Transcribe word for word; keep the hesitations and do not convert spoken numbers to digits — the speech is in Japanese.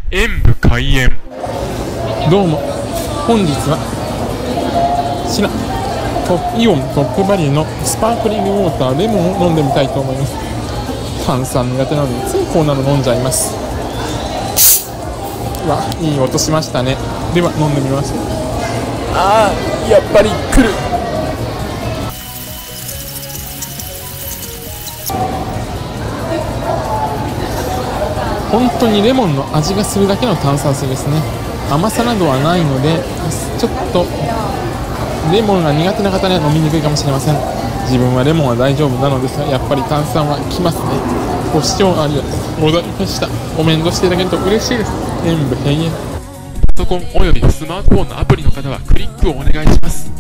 演武開演。 どうも、本日はこちらトップイオントップバリューのスパークリングウォーターレモンを飲んでみたいと思います。炭酸苦手なのでついこうなの飲んじゃいます。うわ、いい音しましたね。では飲んでみます。あー、やっぱり来る。本当にレモンの味がするだけの炭酸水ですね。甘さなどはないので、ちょっとレモンが苦手な方には飲みにくいかもしれません。自分はレモンは大丈夫なのですが、やっぱり炭酸はきますね。ご視聴ありがとうございました。コメントしていただけると嬉しいです。演武閉園。 パソコンおよびスマートフォンのアプリの方はクリックをお願いします。